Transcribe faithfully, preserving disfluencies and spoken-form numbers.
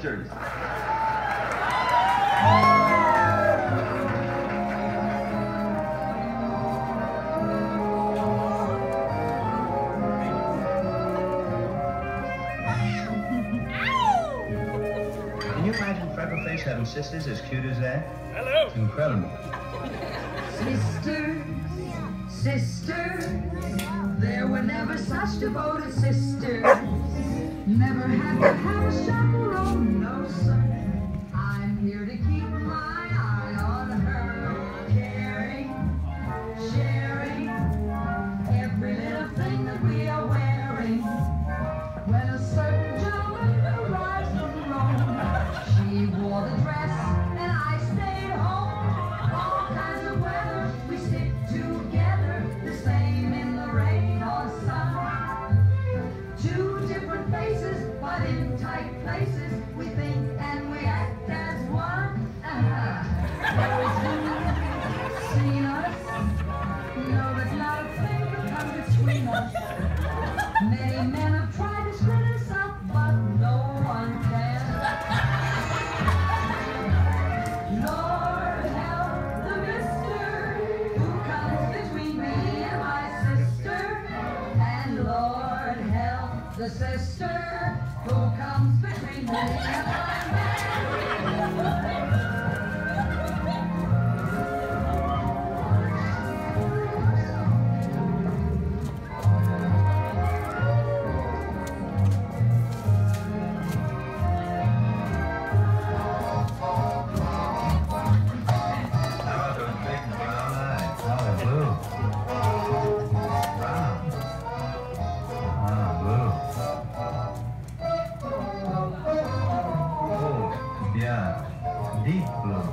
sisters. Can you imagine Freckleface having sisters as cute as that? Hello. It's incredible. Sisters, sisters, there were never such devoted sisters. Never had to have a chaperone, no sir. I'm here to keep my eye on her, caring, sharing every little thing that we are wearing. When a certain gentleman arrives from Rome, she wore the dress and I stayed home. All kinds of weather, we stick together, the same in the rain or sun. Two different faces, but in tight places, we think and we act as one. Uh-huh. Those who've seen us know that not a thing can come between us. Many men have tried to split us up, but no one can. Lord help the mister who comes between me and my sister, and Lord help the sister who comes between me and my man. How about those big and brown eyes? Oh, blue. Brown. Ah, blue. Oh, yeah. Deep blue.